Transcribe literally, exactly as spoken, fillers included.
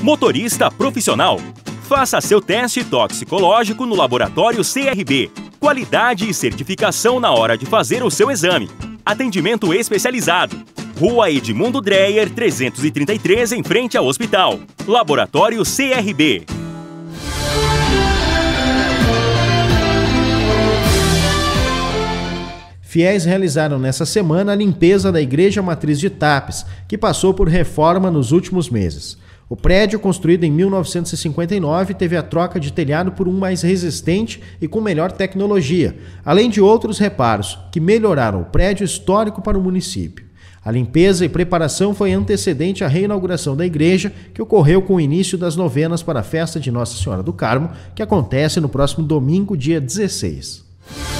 Motorista profissional. Faça seu teste toxicológico no laboratório C R B. Qualidade e certificação na hora de fazer o seu exame. Atendimento especializado. Rua Edmundo Dreyer, trezentos e trinta e três, em frente ao hospital. Laboratório C R B. Fiéis realizaram nessa semana a limpeza da Igreja Matriz de Tapes, que passou por reforma nos últimos meses. O prédio, construído em mil novecentos e cinquenta e nove, teve a troca de telhado por um mais resistente e com melhor tecnologia, além de outros reparos que melhoraram o prédio histórico para o município. A limpeza e preparação foi antecedente à reinauguração da igreja, que ocorreu com o início das novenas para a festa de Nossa Senhora do Carmo, que acontece no próximo domingo, dia dezesseis.